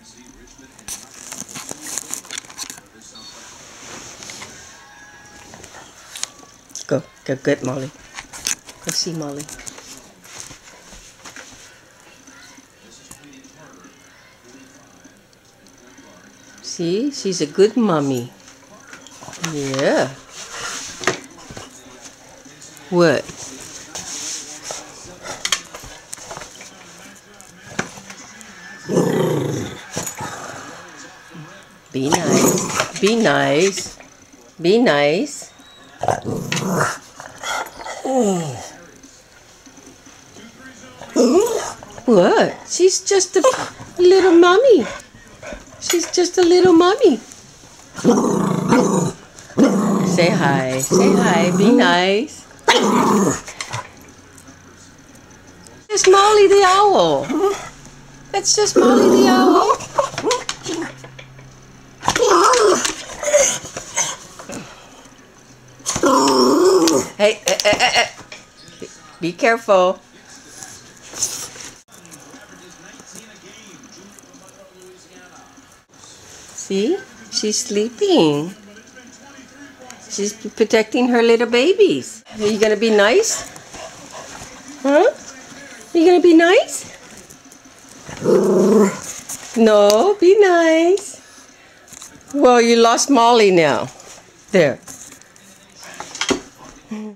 Go get Molly. Go see Molly. See, she's a good mommy. Yeah. What? Be nice. Be nice. Be nice. What? She's just a little mommy. She's just a little mommy. Say hi. Say hi. Be nice. It's Molly the owl. That's just Molly the owl. Hey, be careful. See? She's sleeping. She's protecting her little babies. Are you gonna be nice? Huh? Are you gonna be nice? No, be nice. Well, you lost Molly now. There.